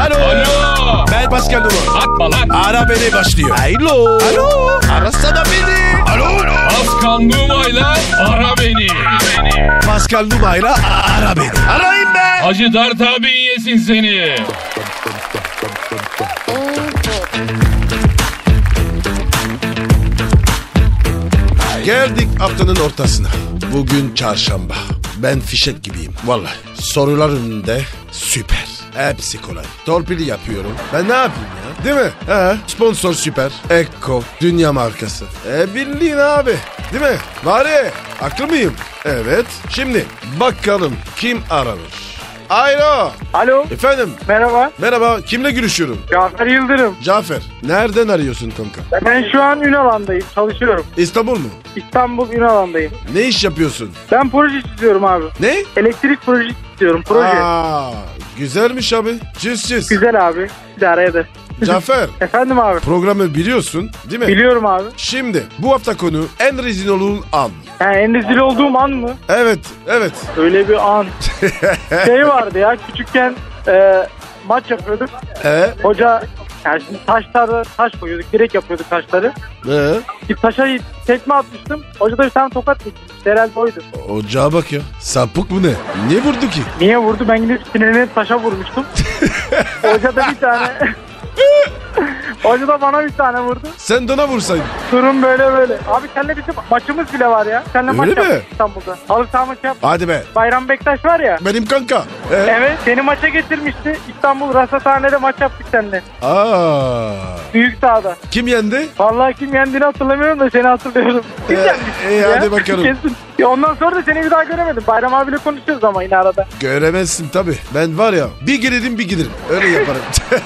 Alo. Alo. Ben Pascal Numa. Atma lan. Ara beni başlıyor. Alo. Alo. Arasana beni. Alo. Pascal Numa'yla ara beni. Pascal Numa'yla ara beni. Arayın be. Hacı Dert abi yesin seni. Geldik haftanın ortasına. Bugün çarşamba. Ben fişek gibiyim. Vallahi sorular önünde süper. Hepsi kolay. Torpili yapıyorum. Ben ne yapayım ya? Değil mi? He. Sponsor süper. Eko. Dünya markası. Bildiğin abi. Değil mi? Bari. Haklı mıyım? Evet. Şimdi bakalım kim aramış? Alo. Alo. Efendim. Merhaba. Merhaba. Kimle görüşüyorum? Cafer Yıldırım. Cafer. Nereden arıyorsun kanka? Ben şu an Ünalan'dayım. Çalışıyorum. İstanbul mu? İstanbul Ünalan'dayım. Ne iş yapıyorsun? Ben proje çiziyorum abi. Ne? Elektrik projesi çiziyorum. Proje. Aa, güzelmiş abi. Çiz. Güzel abi. İdare eder. Cafer. Efendim abi. Programı biliyorsun değil mi? Biliyorum abi. Şimdi bu hafta konu en rezil olduğun an. En rezil olduğum an mı? Evet. Öyle bir an. Şey vardı ya küçükken maç yapıyorduk. Hoca yani şimdi taş koyuyorduk. Direkt yapıyorduk taşları. Bir taşa tekme atmıştım. Hoca da bir tane tokat geçirmiş. Herhalde oydu. Ocağa bak ya. Sapık bu ne? Niye vurdu ki? Niye vurdu? Ben yine sinirlenip taşa vurmuştum. Hoca da bir tane... Hoca da bana bir tane vurdu. Sen de ona vursaydın. Durum böyle. Abi seninle bizim maçımız bile var ya. Seninle maç Öyle mi? yaptık İstanbul'da. Halı saha maçı yaptık. Hadi be. Bayram Bektaş var ya. Benim kanka. Evet. Seni maça getirmişti. İstanbul Rasathane'de maç yaptık seninle. Aa. Büyük sahada. Kim yendi? Vallahi kim yendiğini hatırlamıyorum da seni hatırlıyorum. Kim yenmiş? Hadi bakalım. Kesin. Ya ondan sonra da seni bir daha göremedim. Bayram abiyle konuşuyoruz ama yine arada. Göremezsin tabii. Ben var ya bir giderim. Öyle yaparım.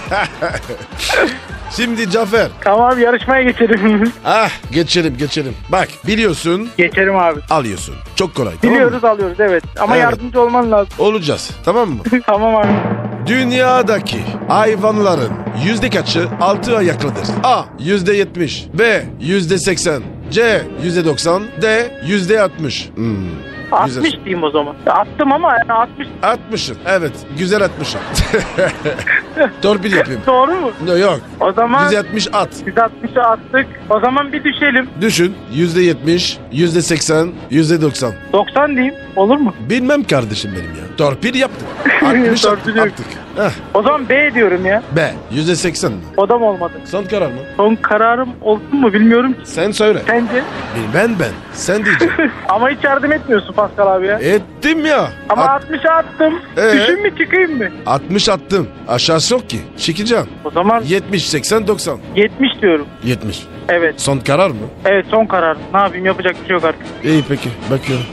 Şimdi Cafer. Tamam abi yarışmaya geçelim. Geçelim. Bak biliyorsun. Geçerim abi. Alıyorsun. Çok kolay. Tamam Biliyoruz mı? alıyoruz evet. Ama Evet. yardımcı olman lazım. Olacağız. Tamam mı? Tamam abi. Dünyadaki hayvanların yüzde kaçı altı ayaklıdır? A. %70. B. %80. C. %90. D. %60. 60 diyeyim o zaman. Attım ama yani 60. 60'ın. Evet. Güzel 60'ın. Torpil yapayım. Doğru mu? Yok. O zaman 170 at. 160'ı attık. O zaman bir düşelim. Düşün. %70, %80, %90. 90 diyeyim. Olur mu? Bilmem kardeşim benim ya. Torpil yaptık. 60 Torpil yok. attık. Heh. O zaman B diyorum ya. B. %80 mi? O da mı olmadı? Son karar mı? Son kararım olsun mu bilmiyorum ki. Sen söyle. Sence? Ben. Sen diyeceksin. Ama hiç yardım etmiyorsun Pascal abi ya. Ettim ya. Ama 60'a attım. Düşün mü çıkayım mı? 60 attım. Aşağısı yok ki. Çıkacağım. O zaman 70, 80, 90. 70 diyorum. 70. Evet. Son karar mı? Evet son karar. Ne yapayım yapacak bir şey yok artık. İyi peki. Bakıyorum.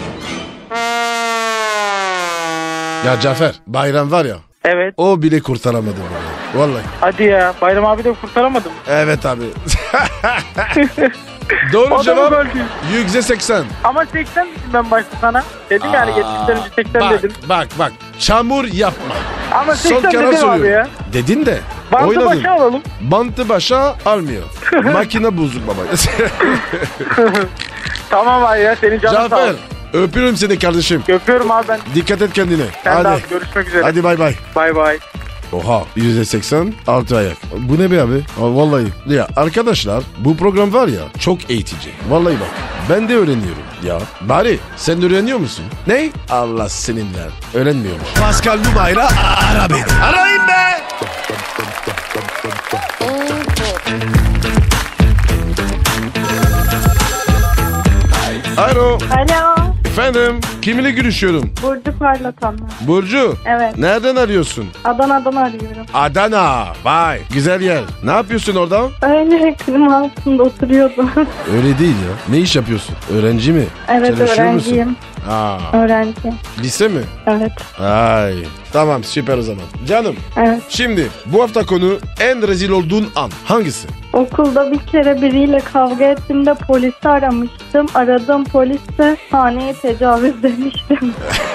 Ya Cafer, bayram var ya. Evet. O bile kurtaramadı beni. Vallahi. Hadi ya. Bayram abi de kurtaramadım. Evet abi. Doğru O da mı cevap gol değil? %80. Ama 80 dedim ben başta sana. Dedim yani 70'ten önce 80 dedim. Bak. Çamur yapma. Ama Son 80 karar dedim abi söylüyorum. ya. Dedin de. Bantı Oynadın. başa alalım. Bantı başa almıyor. Makine bozuk baba. Tamam abi ya senin canın sağ Cafer, olsun. öpüyorum seni kardeşim. Öpüyorum abi ben. Dikkat et kendine. Sen de Hadi. abi görüşmek üzere. Hadi bay bay. Bay bay. Oha %80 altı ayak. Bu ne be abi? Vallahi. Ya arkadaşlar bu program var ya çok eğitici. Vallahi bak ben de öğreniyorum ya. Bari sen de öğreniyor musun? Ne? Allah seninle. Öğrenmiyormuş. Pascal Numa'yla ara beni. Arayın be! Alo. Alo, Efendim kiminle görüşüyorum? Burcu Parlatan. Burcu. Evet, Nereden arıyorsun? Adana'dan arıyorum. Adana. Vay. Güzel yer. Ne yapıyorsun orada? Öyle klima altında oturuyordum. Öyle değil ya. Ne iş yapıyorsun? Öğrenci mi? Evet, Çalışıyor öğrenciyim. musun? Aa, Öğrenci. lise mi? Evet, Ay. Tamam süper o zaman. Canım evet. şimdi bu hafta konu en rezil olduğun an. Hangisi? Okulda bir kere biriyle kavga ettiğimde polisi aramıştım. Aradığım polis de haneye tecavüz demiştim.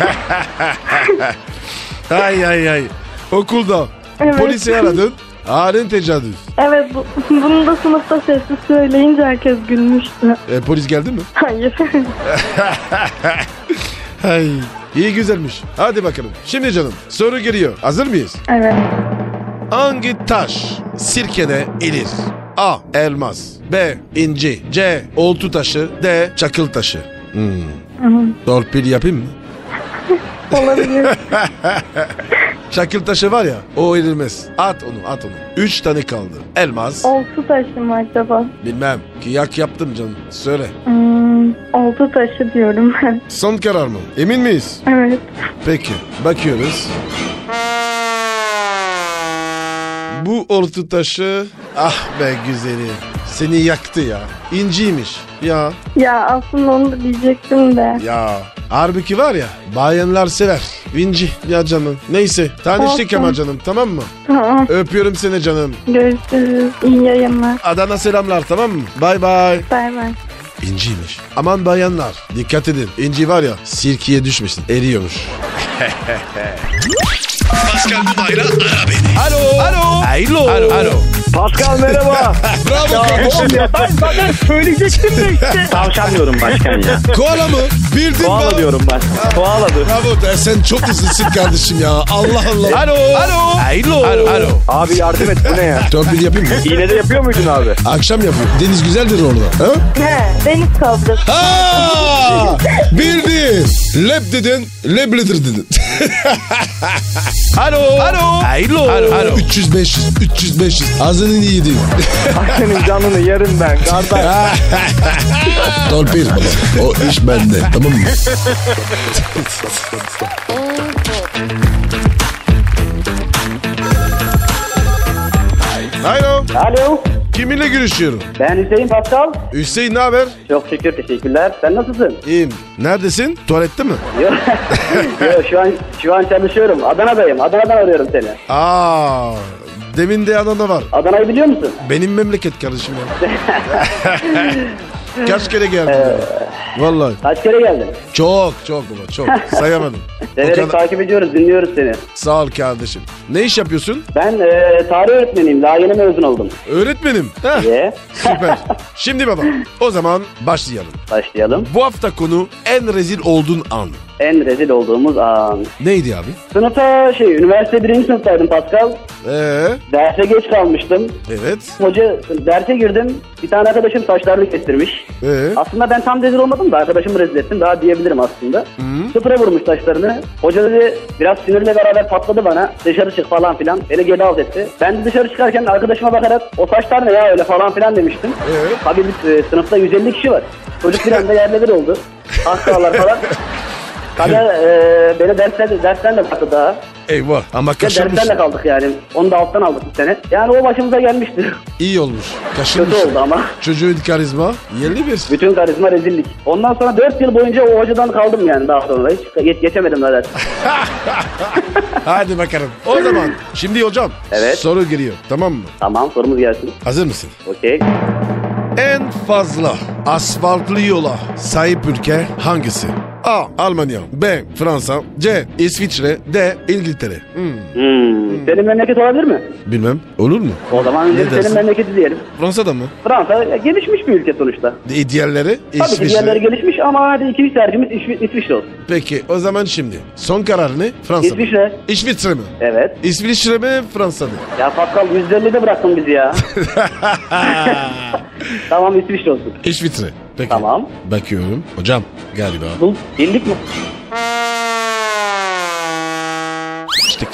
Ay. Okulda. Evet. Polisi aradın. Halen tecavüz. Evet, bunu da sınıfta sessiz söyleyince herkes gülmüştü. Polis geldi mi? Hayır. Ay. İyi güzelmiş. Hadi bakalım. Şimdi canım soru geliyor. Hazır mıyız? Evet. Hangi taş sirkede erir? A. Elmas. B. İnci. C. Oltu taşı. D. Çakıl taşı. Torpil yapayım mı? Olabilir. Çakıl taşı var ya, o erilmez. At onu. 3 tane kaldı. Elmas. Oltu taşı mı acaba? Bilmem. Kıyak yaptım canım. Söyle. Oltu taşı diyorum ben. Son karar mı? Emin miyiz? Evet. Peki. Bakıyoruz. Bu oltu taşı... Ah be güzeli. Seni yaktı ya. İnciymiş. Ya. Ya aslında onu da diyecektim de. Ya. Halbuki var ya, bayanlar sever. İnci ya canım. Neyse. Tanıştık Olsun. ama canım, tamam mı? Tamam. Öpüyorum seni canım. Görüşürüz. İyi yayınlar. Adana selamlar, tamam mı? Bay bay. Bay bay. İnciymiş. Aman bayanlar, dikkat edin. İnci var ya, sirkeye düşmesin. Eriyormuş. Pascal Dumayla ara beni. Alo. Pascal merhaba. Bravo kardeşim. Ben zaten söyleyecektim de işte. Tavşan diyorum başkan ya. Koala mı? Bildin mi? Koala diyorum ben. Koala diyorum. Bravo. Sen çok hızlısın kardeşim ya. Allah Allah. Alo. Abi yardım et bu ne ya? Torpil yapayım mı? İğne de yapıyor muydun abi? Akşam yapıyorum. Deniz güzeldir orada. Ha? He, deniz kabrası. Ha! Bildin. Lep dedin, lebledir dedin. Alo. 300-500. Ağzının iyi değil. Senin canını yerim ben kardeş. Torpil baba. O iş bende. Tamam mı? Alo. Kiminle görüşüyorum? Ben Hüseyin Pascal. Hüseyin ne haber? Çok şükür teşekkürler. Sen nasılsın? İyiyim. Neredesin? Tuvalette mi? Yok şu an çalışıyorum. Adana'dayım. Adana'dan arıyorum seni. Demin de Adana var. Adana'yı biliyor musun? Benim memleket kardeşim ya. Kaç kere geldin? Vallahi. Kaç kere geldin? Çok baba çok. Sayamadım. Severek takip ediyoruz, dinliyoruz seni. Sağ ol kardeşim. Ne iş yapıyorsun? Ben tarih öğretmeniyim. Daha yeni mezun oldum. Öğretmenim. Süper. Şimdi baba o zaman başlayalım. Başlayalım. Bu hafta konu en rezil olduğun an. En rezil olduğumuz an. Neydi abi? Sınıfta üniversite 1. sınıftaydım Pascal. Derse geç kalmıştım. Evet. Hoca derse girdim. Bir tane arkadaşım saçlarını kestirmiş. Aslında ben tam rezil olmadım da arkadaşımı rezil ettim. Daha diyebilirim aslında. Sıfıra vurmuş saçlarını. Hoca dedi biraz sinirle beraber patladı bana. Dışarı çık falan filan. Beni geri al dedi. Ben de dışarı çıkarken arkadaşıma bakarak o saçlar ne ya öyle falan filan demiştim. Tabii biz sınıfta 150 kişi var. Çocuk bir anda yerle bir oldu. Kahkahalar falan. Kader beni dersten de baktı daha. Eyvah ama kaşınmış. Dersten de kaldık yani. Onu da alttan aldık bir sene. Yani o başımıza gelmişti. İyi olmuş. Kaşınmış. Kötü oldu ama. Çocuğun karizma yerli bir. Bütün karizma rezillik. Ondan sonra 4 yıl boyunca o hocadan kaldım yani daha sonra. Hiç geçemedim zaten. Hadi bakalım. O zaman şimdi hocam soru geliyor, tamam mı? Tamam, sorumuz gelsin. Hazır mısın? Okey. En fazla asfaltlı yola sahip ülke hangisi? A. Almanya. B. Fransa. C. İsviçre. D. İngiltere. Senin memleket olabilir mi? Bilmem. Olur mu? O zaman önce Ne dersin? senin memleketi diyelim. Fransa'da mı? Fransa gelişmiş bir ülke sonuçta. Diğerleri Tabii ki diğerleri gelişmiş ama hadi ikinci tercihimiz İsviçre olsun. Peki o zaman şimdi son karar ne? Fransa mı? İsviçre. İsviçre mi? Evet. İsviçre mi Fransa mı? Ya Pascal %50'de bıraktın bizi ya. Tamam İsviçre olsun. İsviçre. Peki. Tamam. Bakıyorum. Hocam galiba. Bildik mi? İşte.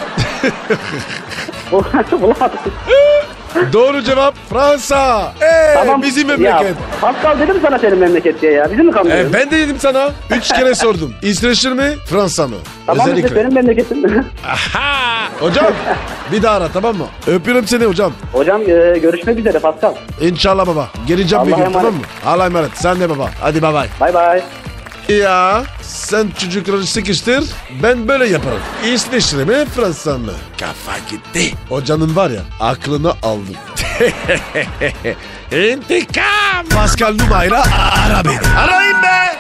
Bulamadık. Doğru cevap Fransa. Tamam. Bizim memleket. Ya, Pascal dedim sana senin memleket diye ya. Bizi mi kandırıyorsun? Ben de dedim sana. 3 kere sordum. İsviçre mi Fransa mı? Tamam Özellikle. işte senin memleketin. Aha! Hocam bir daha ara, tamam mı? Öpüyorum seni hocam. Hocam görüşmek üzere Pascal. İnşallah baba. Geleceğim bir Allah'a gün, tamam emanet. mı? Allah'a emanet. Sen de baba. Hadi bay bay. Bay bay. Ya sen çocukları sıkıştır, ben böyle yaparım. İsviçre mi Fransa mı? Kafa gitti. Hocanın var ya aklını aldım. İntikam. Pascal Numa'yla ara beni. Arayın be.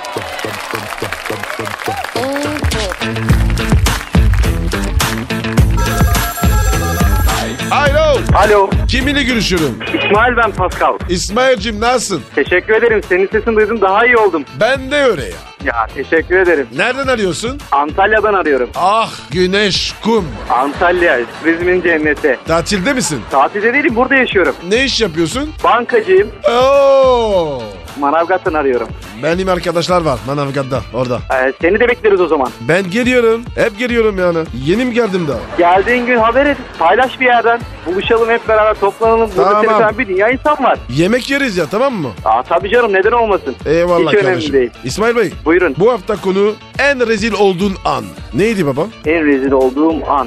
Alo. Kiminle görüşüyorum? İsmail ben Pascal. İsmail'cim nasılsın? Teşekkür ederim. Senin sesini duydum daha iyi oldum. Ben de öyle ya. Ya teşekkür ederim. Nereden arıyorsun? Antalya'dan arıyorum. Ah güneş, kum. Antalya, turizmin cenneti. Tatilde misin? Tatilde değilim, burada yaşıyorum. Ne iş yapıyorsun? Bankacıyım. Oo. Manavgat'tan arıyorum. Benim arkadaşlar var Manavgat'ta orada. Seni de bekleriz o zaman. Ben geliyorum. Hep geliyorum yani. Yeni mi geldim daha? Geldiğin gün haber et. Paylaş bir yerden. Buluşalım hep beraber toplanalım. Burada Tamam. seni sen bir dünya insan var. Yemek yeriz ya, tamam mı? Tabii canım, neden olmasın. Eyvallah Hiç önemli kardeşim. değil. İsmail Bey. Buyurun. Bu hafta konu en rezil olduğun an. Neydi baba? En rezil olduğum an.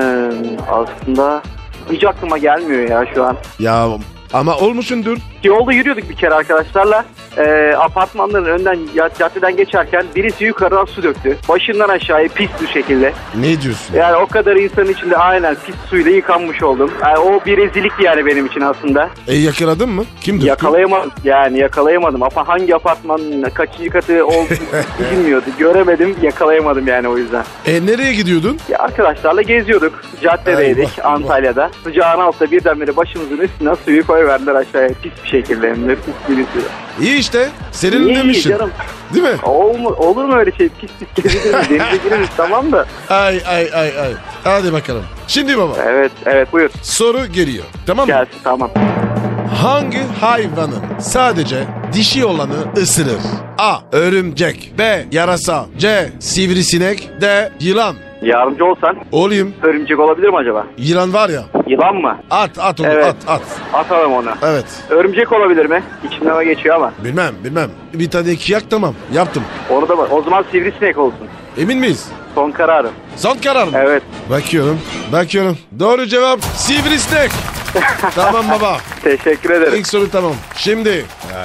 Aslında hiç aklıma gelmiyor ya şu an. Ya ama olmuşsundur. Yolda yürüyorduk bir kere arkadaşlarla. Apartmanların önden caddeden geçerken birisi yukarıdan su döktü. Başından aşağıya pis bir şekilde. Ne diyorsun? Yani o kadar insanın içinde aynen pis suyla yıkanmış oldum. Yani o bir rezillikti yani benim için aslında. Yakaladın mı? Kim döktü? Yakalayamadım. Ama hangi apartmanın kaçıncı katı olduğunu bilmiyordu. Göremedim, yakalayamadım yani o yüzden. Nereye gidiyordun? Ya arkadaşlarla geziyorduk. Caddedeydik Antalya'da. Sıcağın altında birdenbire başımızın üstüne suyu koyverdiler aşağıya. Pis bir şekilde hem de pis bir suyu. İyi işte. Serinlemişsin. canım. Değil mi? Olur mu öyle şey? Pis gezeriz, denize gireriz tamam da. Ay. Hadi bakalım. Şimdi baba. Evet buyur. Soru geliyor. Tamam mı? Gelsin tamam. Hangi hayvanın sadece dişi olanı ısırır? A. Örümcek. B. Yarasa. C. Sivrisinek. D. Yılan. Yardımcı olsan Olayım. örümcek olabilir mi acaba? Yılan var ya. Yılan mı? At onu Evet. at. Atalım onu. Evet. Örümcek olabilir mi? İçimden o geçiyor ama. Bilmem. Bir tane kiyak tamam. Yaptım. Onu da var. O zaman sivrisinek olsun. Emin miyiz? Son kararım. Son karar mı? Evet. Bakıyorum. Doğru cevap sivrisinek. Tamam baba. Teşekkür ederim. İlk soru tamam. Şimdi.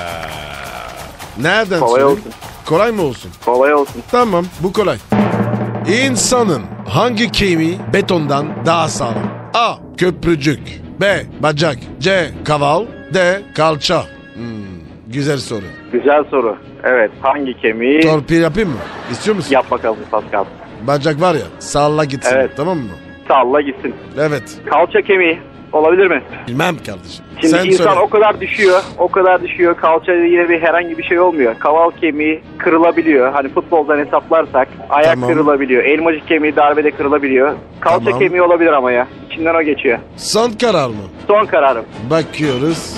Nereden Kolay sorayım? olsun. Kolay mı olsun? Kolay olsun. Tamam bu kolay. İnsanın hangi kemiği betondan daha sağlam? A. Köprücük. B. Bacak. C. Kaval. D. Kalça. Güzel soru. Güzel soru. Evet. Hangi kemiği? Torpil yapayım mı? İstiyor musun? Yap bakalım Pascal. Bacak var ya, salla gitsin. Evet. Tamam mı? Salla gitsin. Evet. Kalça kemiği olabilir mi? Bilmem kardeşim. Şimdi Sen insan söyle. o kadar düşüyor. Kalçada yine bir herhangi bir şey olmuyor. Kaval kemiği kırılabiliyor. Hani futboldan hesaplarsak ayak Tamam. kırılabiliyor. Elmacık kemiği darbede kırılabiliyor. Kalça Tamam. kemiği olabilir ama ya. İçinden o geçiyor. Son karar mı? Son kararım. Bakıyoruz.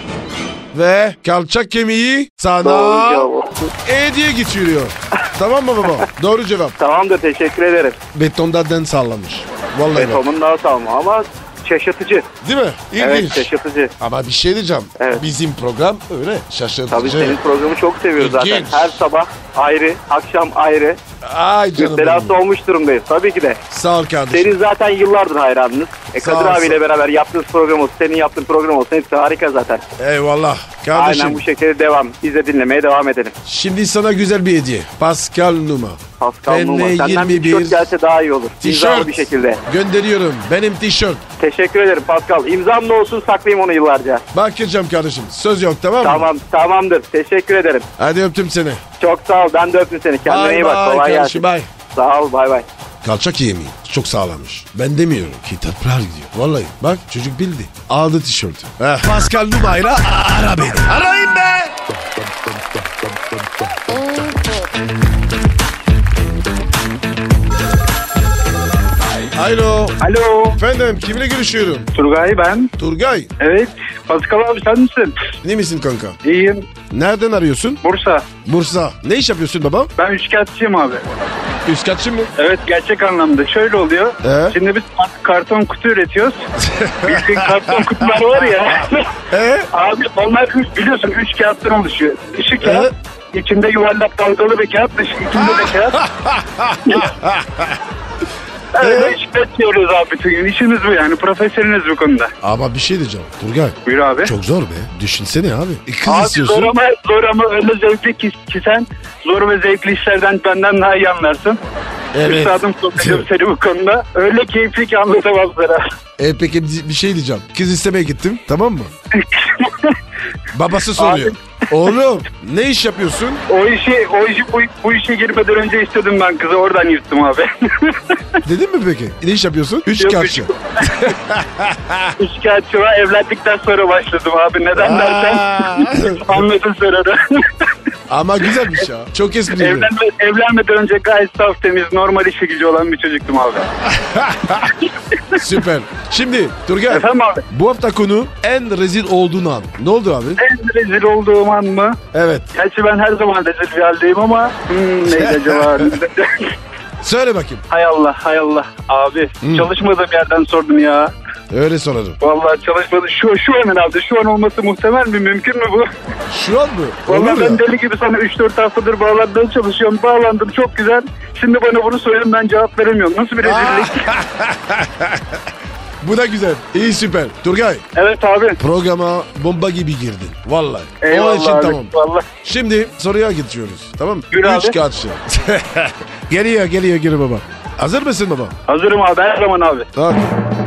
Ve kalça kemiği sana Doğru cevap. hediye getiriyor. Tamam mı baba? Doğru cevap. Tamamdır, teşekkür ederim. Betondan sallamış. Vallahi bak. Betonun daha sağlam ama şaşırtıcı. Değil mi? İlginç. Evet, şaşırtıcı. Ama bir şey diyeceğim. Evet. Bizim program öyle şaşırtıcı. Tabii senin programı çok seviyoruz zaten. İlginç. Her sabah ayrı, akşam ayrı. Ay canım Müptelası benim. olmuş durumdayız. Tabii ki de. Sağ ol kardeşim. Senin zaten yıllardır hayranınız. Sağ Kadir ol, abiyle beraber yaptığınız program olsun, senin yaptığın program olsun. Hepsi harika zaten. Eyvallah. Kardeşim. Aynen bu şekilde devam. Biz de dinlemeye devam edelim. Şimdi sana güzel bir hediye. Pascal Numa. Pascal Numa. Benle Senden bir 21 tişört gelse daha iyi olur. İmzalı tişört bir şekilde. gönderiyorum. Benim tişört. Teşekkür ederim Pascal. İmzam da olsun, saklayayım onu yıllarca. Bakacağım kardeşim. Söz yok tamam mı? Tamamdır. Teşekkür ederim. Hadi öptüm seni. Çok sağ ol. Ben de öptüm seni. Kendine Bye iyi bak. bye Kolay kardeşim, gelsin. bye. Sağ ol. Bay bay. Kalça kemiği çok sağlammış. Ben demiyorum. Kitaplar gidiyor. Vallahi bak çocuk bildi. Aldı tişörtü. Pascal Numa'yla ara beni. Arayın be. Alo. Alo. Efendim kimle görüşüyorum? Turgay ben. Turgay. Evet. Pascal abi sen misin? Ne misin kanka? İyiyim. Nereden arıyorsun? Bursa. Bursa. Ne iş yapıyorsun baba? Ben üçkağıtçıyım abi. Üskatçı mı? Evet, gerçek anlamda. Şöyle oluyor. Şimdi biz karton kutu üretiyoruz. Bildiğin karton kutular var ya. Abi onlar biliyorsun 3 kağıttan oluşuyor. Dışı kağıt, içinde yuvarlak dalgalı bir kağıt, içinde de kağıt. Evet, işlet diyoruz abi bütün gün. İşimiz bu yani. Profesyoneliz bu konuda. Ama bir şey diyeceğim. Turgay. Buyur abi. Çok zor be. Düşünsene abi. Kız Abi istiyorsun. zor ama öyle zevkli ki sen zor ve zevkli işlerden benden daha iyi anlarsın. Evet. Üstadım sohbetim seni bu konuda. Öyle keyifli ki anlatamam sana. Peki bir şey diyeceğim. Kız istemeye gittim. Tamam mı? Babası soruyor. Oğlum ne iş yapıyorsun? Bu işe girmeden önce istedim ben kızı, oradan yırttım abi. Dedin mi peki? Ne iş yapıyorsun? Üçkağıtçı. Üçkağıtçılığa evlendikten sonra başladım abi. Neden dersen anladın sonra da. Ama güzelmiş ya. Çok esprili. Evlenmeden önce gayet saf temiz, normal işi gücü olan bir çocuktum abi. Süper. Şimdi Turgay. Efendim abi? Bu hafta konu en rezil olduğun an. Ne oldu abi? En rezil olduğum an mı? Evet. Gerçi ben her zaman rezil bir haldeyim ama neydi acaba? Söyle bakayım. Hay Allah, hay Allah. Abi çalışmadığım yerden sordun ya. Öyle sorarım. Vallahi çalışmadı. Şu an herhalde. Şu an olması muhtemel mi? Mümkün mü bu? Şu an mı? Vallahi ben deli gibi sana 3-4 haftadır bağlanmaya çalışıyorum. Bağlandım çok güzel. Şimdi bana bunu söyleyin, ben cevap veremiyorum. Nasıl bir rezillik? Bu da güzel. İyi, süper. Turgay. Evet abi. Programa bomba gibi girdin. Vallahi. Eyvallah Onun için abi. tamam. Vallahi. Şimdi soruya geçiyoruz. Tamam mı? Yürü 3 abi. karşı. Geliyor baba. Hazır mısın baba? Hazırım abi, her zaman abi. Tamam.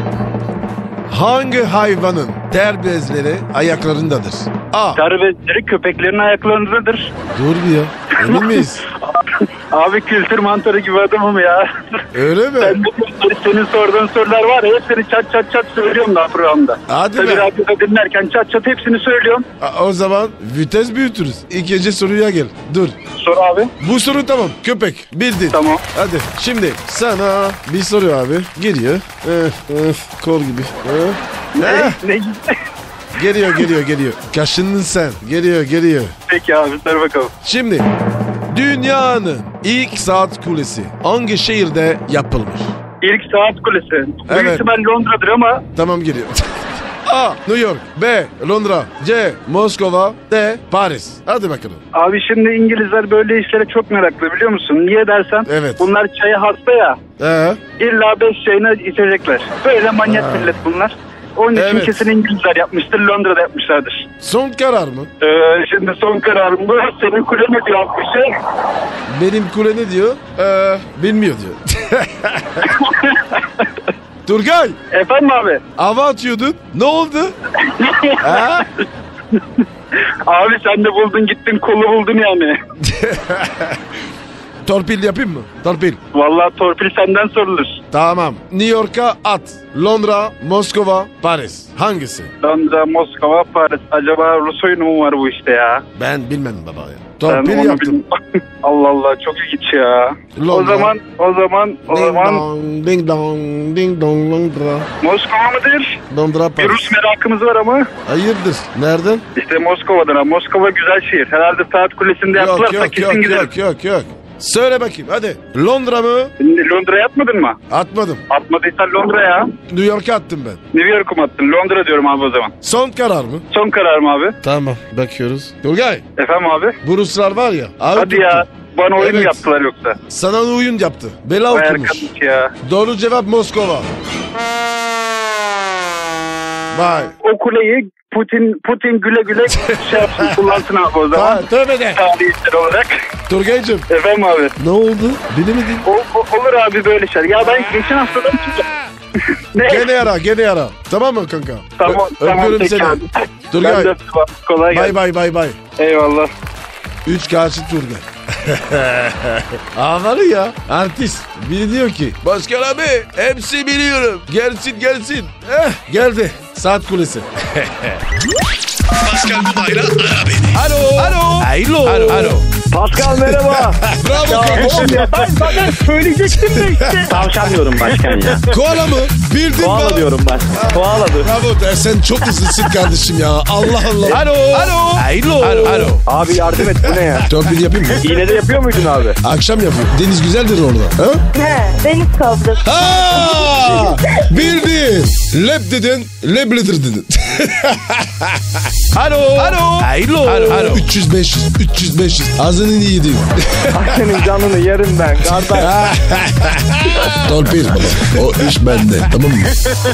Hangi hayvanın ter bezleri ayaklarındadır? A. Terbiyesizleri köpeklerin ayaklarındadır. Dur bir ya. Emin miyiz? Abi kültür mantarı gibi adamım ya. Öyle mi? Senin sorduğun sorular var ya, hepsini çat söylüyorum daha programda. Hadi Tabii be. radyoda dinlerken çat hepsini söylüyorum. O zaman vites büyütürüz. İkinci soruya gel. Dur. Sor abi. Bu soru tamam. Köpek. Bildin. Tamam. Hadi. Şimdi sana bir soru abi. Geliyor. Kol gibi. Ne? Geliyor. Kaşındın sen. Geliyor. Peki abi, sor bakalım. Şimdi dünyanın ilk saat kulesi hangi şehirde yapılmış? İlk saat kulesi. Büyük Evet. ihtimal Londra'dır ama Tamam, geliyor. A. New York. B. Londra. C. Moskova. D. Paris. Hadi bakalım. abi şimdi İngilizler böyle işlere çok meraklı, biliyor musun? Niye dersen Evet. bunlar çaya hasta ya. İlla 5 çayını içecekler. Böyle manyak millet bunlar. Onun için Evet. kesin İngilizler yapmıştır. Londra'da yapmışlardır. Son karar mı? Şimdi son kararım bu. Senin kule ne diyor bir şey? Benim kule ne diyor? Bilmiyor diyor. Turgay, Efendim abi? hava atıyordun. Ne oldu? Ha? Abi sen de buldun gittin, kolu buldun yani. Torpil yapayım mı? Torpil. Vallahi torpil senden sorulur. Tamam. New York'a at. Londra, Moskova, Paris. Hangisi? Londra, Moskova, Paris. Acaba Rus oyunu mu var bu işte ya? Ben bilmem baba ya. Ben Torpil onu yaptım. Allah Allah, çok ilginç ya. Londra. O zaman Ding dong, Londra. Moskova mıdır? Londra, Bir Paris. Rus merakımız var ama. Hayırdır? Nereden? İşte Moskova'dan abi. Moskova güzel şehir. Herhalde saat kulesinde yaptılarsa kesin gideriz. Yok. Söyle bakayım hadi. Londra mı? Şimdi Londra'ya atmadın mı? Atmadım. Atmadıysan Londra'ya. New York'a attım ben. New York'u mu attın? Londra diyorum abi o zaman. Son karar mı? Son karar mı abi? Tamam. Bakıyoruz. Turgay. Efendim abi? Bu Ruslar var ya. Hadi ya. Bana oyun Evet. yaptılar yoksa. Sana oyun yaptı. Bela Vay okumuş. arkadaş ya. Doğru cevap Moskova. Vay. O kuleyi Putin güle güle şey yapsın, kullansın abi o zaman. Tövbe de. Tarihçiler olarak. Turgay'cığım. Efendim abi. Ne oldu? Bilemedin. Olur abi böyle şeyler. Ya ben geçen haftadan ne? Gene ara. Tamam mı kanka? Tamam Öpüyorum peki seni. abi. Turgay. Ben de öptüm abi. Kolay gelsin. Bye. Eyvallah. 3 karşı Turgay. Havalı ya. Artist. Biri diyor ki Başkan abi hepsi biliyorum. Gelsin. Geldi. Saat kulesi. Pascal Numay'la ara beni. Alo. Pascal merhaba. Bravo kardeşim. Ya ben zaten söyleyecektim de işte. Tavşan diyorum başkan ya. Koala mı? Bildin Koala mi? diyorum ben. Koaladır. Bravo de, sen çok hızlısın kardeşim ya. Allah. Alo. Abi yardım et, bu ne ya? Torpil yapayım mı? İğnede yapıyor muydun abi? Akşam yapıyorum. Deniz güzeldir orada. Ha? He, deniz kabrası. Ha! Bildin. Lep dedin. Lebledir dedin. Alo. 300-500. Ağzının iyi değil. Senin canını yerim ben kardeş. Torpil baba. O iş bende. Tamam mı?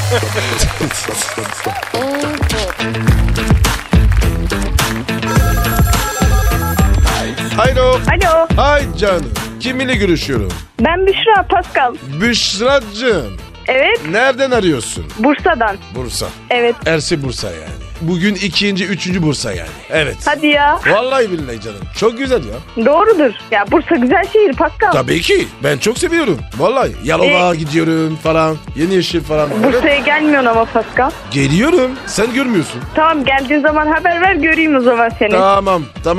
Alo. Hay canım. Kiminle görüşüyorum? Ben Büşra Pascal. Büşra'cığım. Evet, Nereden arıyorsun? Bursa'dan. Bursa. Evet. Ersi Bursa yani. Bugün 2. 3. Bursa yani. Evet. Hadi ya. Vallahi billahi canım. Çok güzel ya. Doğrudur. Ya Bursa güzel şehir Pascal. Tabii ki. Ben çok seviyorum. Vallahi. Yalova gidiyorum falan. Yeni Yeşil falan. Bursa'ya gelmiyorsun ama Pascal. Geliyorum. Sen görmüyorsun. Tamam, geldiğin zaman haber ver, göreyim o zaman seni. Tamam.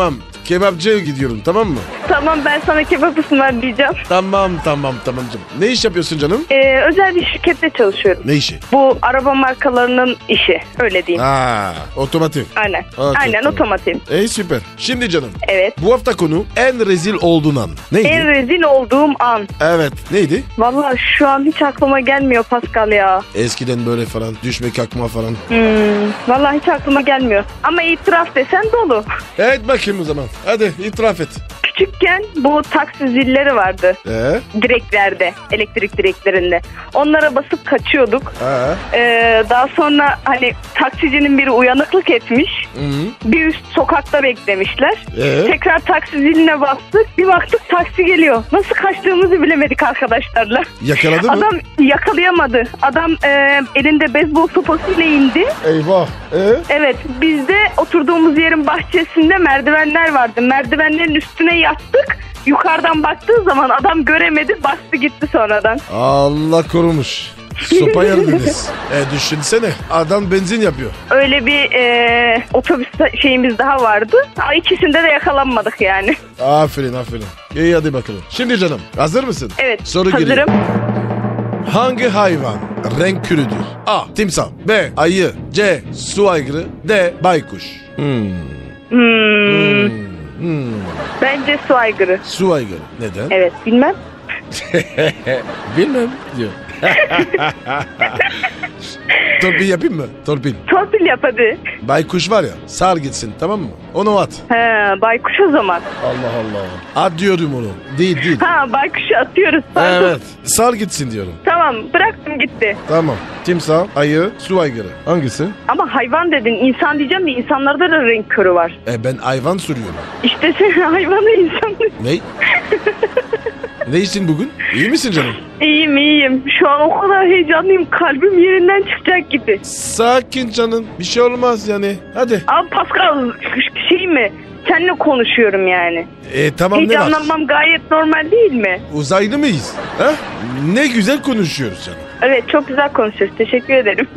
kebapçıya gidiyorum, tamam mı? Tamam, ben sana kebap ısmarlayacağım. Tamam canım. Ne iş yapıyorsun canım? Özel bir şirkette çalışıyorum. Ne işi? Bu araba markalarının işi, öyle diyeyim. Otomotiv. Aynen. Okay, Aynen, tamam. otomotiv. Süper. Şimdi canım. Evet. Bu hafta konu en rezil olduğun an. Neydi? En rezil olduğum an. Evet. Neydi? Vallahi şu an hiç aklıma gelmiyor Pascal ya. Eskiden böyle falan. Düşme kalkma falan. Vallahi hiç aklıma gelmiyor. Ama itiraf desen dolu. Evet, bakayım o zaman. Hadi itiraf et. Küçükken bu taksi zilleri vardı. Direklerde, elektrik direklerinde. Onlara basıp kaçıyorduk. Daha sonra hani taksicinin biri uyanıklık etmiş. Bir üst sokakta beklemişler. Tekrar taksi ziline bastık. Bir baktık taksi geliyor. Nasıl kaçtığımızı bilemedik arkadaşlarla. Yakaladı mı? Adam yakalayamadı. Adam elinde beyzbol sopasıyla indi. Eyvah. Evet, biz de oturduğumuz yerin bahçesinde merdivenler vardı. Merdivenlerin üstüne yattık. Yukarıdan baktığı zaman adam göremedi, bastı gitti sonradan. Allah korumuş. Sopa yerdiniz. Düşünsene, adam benzin yapıyor. Öyle bir otobüs şeyimiz daha vardı. İkisinde de yakalanmadık yani. Aferin. İyi, hadi bakalım. Şimdi canım, hazır mısın? Evet, soru hazırım. Geliyor. Hangi hayvan renk körüdür? A. Timsah. B. Ayı. C. Su aygırı. D. Baykuş. Bence su aygırı. Su aygırı. Neden? Evet, bilmem. Bilmem diyor. Torpil yapayım mı? Torpil yap hadi. Baykuş var ya, sar gitsin, tamam mı? Onu at. Baykuş o zaman. Allah. At diyorum onu. Değil. Baykuşu atıyoruz. Pardon. Evet. Sar gitsin diyorum. Tamam, bıraktım gitti. Tamam. Timsah, ayı, su aygırı. Hangisi? Ama hayvan dedin. İnsan diyeceğim de insanlarda da renk körü var. Ben hayvan soruyorum. İşte sen hayvanı insan. Ne? Ne için bugün? İyi misin canım? İyiyim. Şu an o kadar heyecanlıyım. Kalbim yerinden çıkacak gibi. Sakin canım. Bir şey olmaz yani. Hadi. Abi Pascal, şey mi? Seninle konuşuyorum yani. Tamam, ne var? Heyecanlanmam gayet normal değil mi? Uzaylı mıyız? Ha? Ne güzel konuşuyoruz canım. Evet, çok güzel konuşuyoruz. Teşekkür ederim.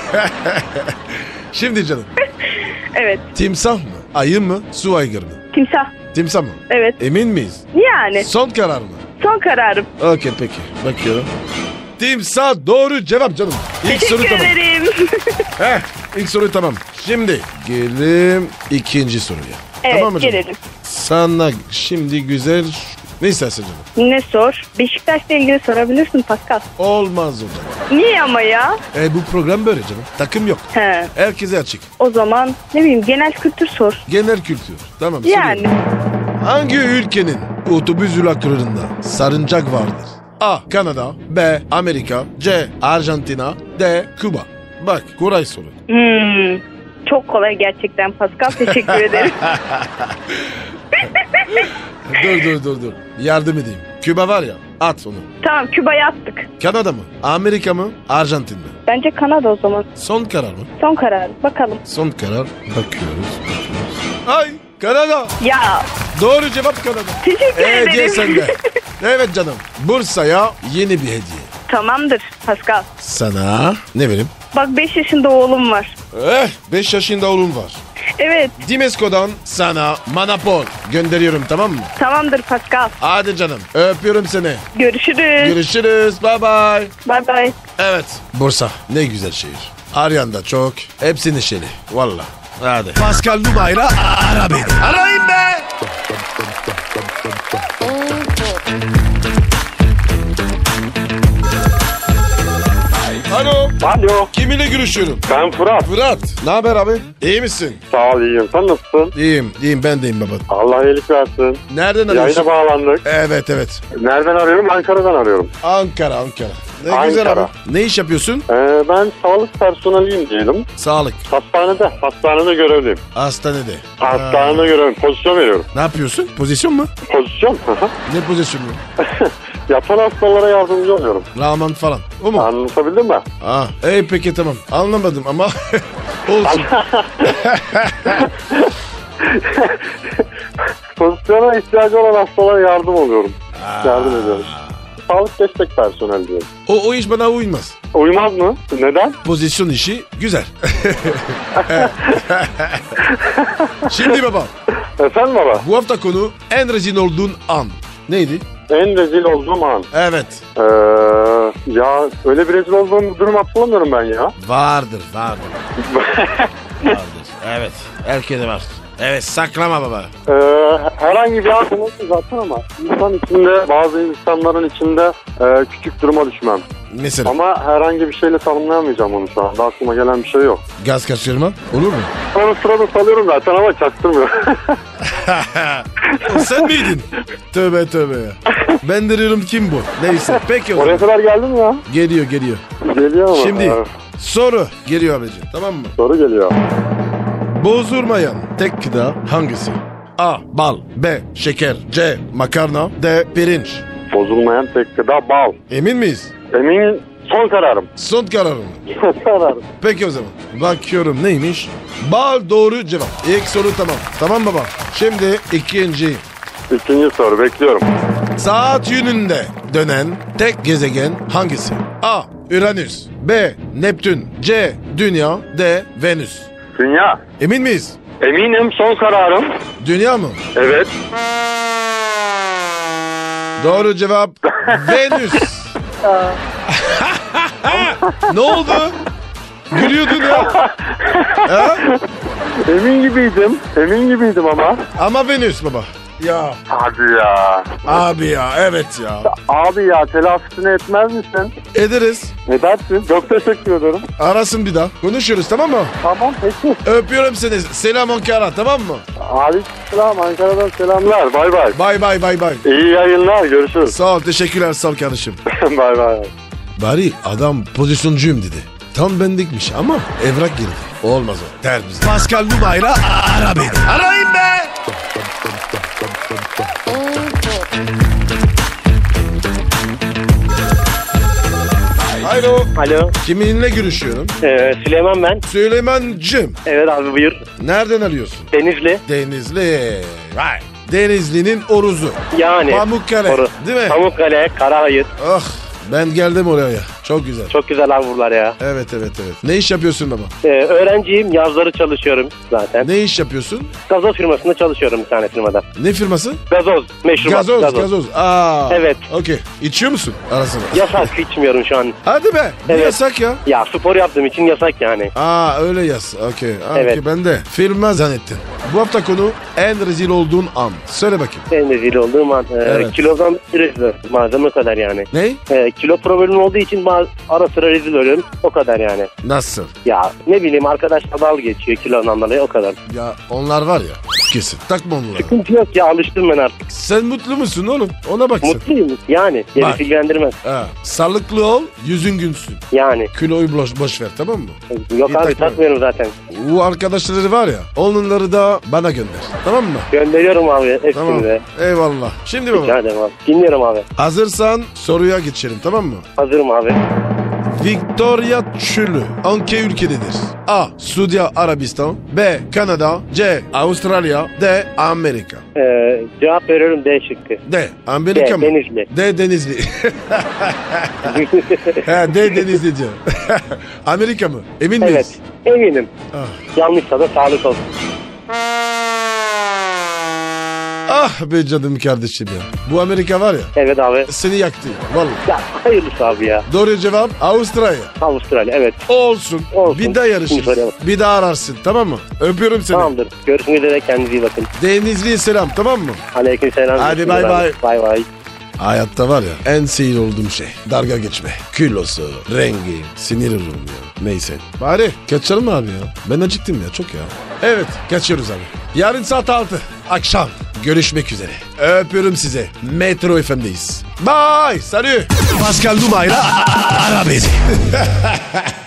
Şimdi canım. Evet. Timsah mı? Ayı mı? Su aygırı mı? Timsah mı? Evet. Emin miyiz? Yani. Son karar mı? Son kararım. Okey, peki. Bakıyorum. Timsah doğru cevap canım. Teşekkür ederim. İlk soru tamam. Şimdi gelelim ikinci soruya. Evet, tamam mı canım? gelelim. Sana şimdi güzel... Ne istersin canım? Ne sor? Beşiktaş'la ilgili sorabilirsin Pascal. Olmaz hocam. Niye ama ya? Bu program böyle canım. Takım yok. Herkese açık. O zaman ne bileyim, genel kültür sor. Genel kültür. Tamam. Yani. Soruyorum. Hangi ülkenin otobüs duraklarında sarıncak vardır? A. Kanada. B. Amerika. C. Arjantina. D. Küba. Bak, kolay soru. Çok kolay gerçekten Pascal. Teşekkür ederim. Dur. Yardım edeyim. Küba var ya, at onu. Tamam, Küba'ya attık. Kanada mı? Amerika mı? Arjantin mi? Bence Kanada o zaman. Son karar mı? Son karar. Bakalım. Son karar. Bakıyoruz. Ay, Kanada. Ya. Doğru cevap Kanada. Teşekkür ederim. Hediye sende. Evet canım. Bursa'ya yeni bir hediye. Tamamdır Pascal. Sana ne vereyim? Bak, 5 yaşında oğlum var. 5 yaşında oğlum var. Evet. Dimesco'dan sana Manapol gönderiyorum, tamam mı? Tamamdır Pascal. Hadi canım. Öpüyorum seni. Görüşürüz. Bye bye. Bye bye. Evet. Bursa ne güzel şehir. Arayan da çok. Hepsi neşeli. Valla. Hadi. Pascal Numa'yla ara beni. Arayın be. Alo. Kiminle görüşüyorum? Ben Fırat. Fırat. Ne haber abi? İyi misin? Sağ ol, iyiyim. Sen nasılsın? İyiyim. Ben deyim baba. Allah iyilik versin. Nereden arıyorsun? Yayına bağlandık. Evet. Nereden arıyorum? Ankara'dan arıyorum. Ankara. Ne Ankara. güzel abi. Ne iş yapıyorsun? Ben sağlık personeliyim diyelim. Sağlık. Hastanede görevliyim. Hastanede görevliyim. Pozisyon veriyorum. Ne yapıyorsun? Pozisyon mu? Pozisyon. Ne pozisyonu? Yatan hastalara yardımcı oluyorum. Rahman falan. O mu? Anlatabildim mi? Peki tamam. Anlamadım ama olsun. Pozisyona ihtiyacı olan hastalara yardım oluyorum. Yardım ediyorum. Sağlık destek personeli diyorum. O iş bana uymaz. Uymaz mı? Neden? Pozisyon işi güzel. Şimdi baba, Efendim baba? Bu hafta konu en rezil olduğun an. Neydi? En rezil olduğum an. Evet. Ya öyle bir rezil olduğum durum hatırlamıyorum ben ya. Vardır. Evet. Herkese var. Evet, saklama baba. Herhangi bir an olsun zaten ama bazı insanların içinde küçük duruma düşmem. Mesela? Ama herhangi bir şeyle tanımlayamayacağım onu şu anda. Aklıma gelen bir şey yok. Gaz kaçırma olur mu? Onu sırada salıyorum zaten ama çaktırmıyor. Sen miydin? Tövbe ya. Ben de diyorum kim bu? Neyse peki. Oraya kadar geldim ya. Geliyor. Geliyor ama. Şimdi soru geliyor abici, tamam mı? Soru geliyor. Bozulmayan tek gıda hangisi? A. Bal. B. Şeker. C. Makarna. D. Pirinç. Bozulmayan tek gıda bal. Emin miyiz? Eminim, son kararım. Son kararım. Son kararım. Peki o zaman. Bakıyorum neymiş? Bal doğru cevap. İlk soru tamam. Tamam baba. Şimdi ikinci soru bekliyorum. saat yönünde dönen tek gezegen hangisi? A. Uranüs. B. Neptün. C. Dünya. D. Venüs. Dünya. Emin miyiz? Eminim, son kararım. Dünya mı? Evet. Doğru cevap Venüs. Ne oldu? Gülüyordun ya. Emin gibiydim ama. Ama Venüs baba. Ya. Hadi ya. Abi ya, evet ya. Abi ya, telafisini etmez misin? Ederiz. Edersin. Çok teşekkür ederim. Arasın bir daha. Konuşuyoruz, tamam mı? Tamam, peki. Öpüyorum seni. Selam Ankara, tamam mı? Aleykümselam, Ankara'dan selamlar. Bay bay. Bay. İyi yayınlar, görüşürüz. Sağ ol, teşekkürler, sağ ol kardeşim. Bay. Bari adam pozisyoncuyum dedi. Tam bendikmiş ama evrak girdi. Olmaz o. Der bize. Pascal Numa'yla ara beni. Arayın be! Alo. Kiminle görüşüyorum? Süleyman ben. Süleymancığım. Evet abi, buyur. Nereden arıyorsun? Denizli. Vay. Denizli'nin oruzu. Yani. Pamukkale. Değil mi? Pamukkale, Karahayır. Oh. Ben geldim oraya. Çok güzel. Çok güzel abi buralar ya. Evet. Ne iş yapıyorsun baba? Öğrenciyim. Yazları çalışıyorum zaten. Ne iş yapıyorsun? Gazoz firmasında çalışıyorum, bir tane firmada. Ne firması? Gazoz. Meşrubat. Gazoz. Aa. Evet. Okey. İçiyor musun arasında? Yasak, içmiyorum şu an. Hadi be. Evet. Yasak ya. Ya spor yaptığım için yasak yani. Öyle yaz. Okey. Evet. Okay, ben de firma zannettim. Bu hafta konu en rezil olduğun an. Söyle bakayım. En rezil olduğum an. Evet. Kilodan rezil. Malzeme kadar yani. Ne? Kilo problemim olduğu için ara sıra rezil oluyorum. O kadar yani. Nasıl? Ya ne bileyim, arkadaşlar dalga geçiyor kilodan dolayı, o kadar. Ya onlar var ya. Kesin. Takma onları. Sıkıntı yok ya, alıştım ben artık. Sen mutlu musun oğlum? Ona bak sen. Mutluyum yani. Gerisi ilgilendirmez. Sağlıklı ol, yüzün gülsün. Yani. Kiloyu boş ver, tamam mı? Yok İyi, abi, takmıyorum zaten. Bu arkadaşları var ya, onları da bana gönder. Tamam mı? Gönderiyorum abi hepsini Tamam. de. Eyvallah. Şimdi baba. Rica ederim abi. Dinliyorum abi. Hazırsan soruya geçelim, tamam mı? Hazırım abi. Victoria Çölü hangi ülkededir? A. Suudi Arabistan. B. Kanada. C. Avustralya. D. Amerika. Cevap veriyorum, D şıkkı. D. Amerika mı? Denizli. D. Denizli. D. Denizli diyor. Amerika mı? Emin miyiz? Evet. Eminim. Yanlışsa da sağlık olsun. Ah be canım kardeşim ya. Bu Amerika var ya. Evet abi. Seni yaktı. Vallahi. Ya hayırlısı abi ya. Doğru cevap Avustralya. Avustralya, evet. Olsun. Bir daha yarışırız. Soruya Bir daha ararsın, tamam mı? Öpüyorum seni. Tamamdır. Görüşmek üzere, kendinize iyi bakın. Denizli'ye selam, tamam mı? Aleykümselam. Hadi bay bay. Bay bay. Hayatta var ya en sinir olduğum şey dalga geçme. Kilosu, rengi, sinir olurum ya. Neyse. Bari kaçalım mı abi ya? Ben acıktım ya çok ya. Evet kaçıyoruz abi. Yarın saat 6 akşam görüşmek üzere. Öpüyorum size. Metro FM'deyiz. Bye. Salut. Pascal Numa'yla ara beni.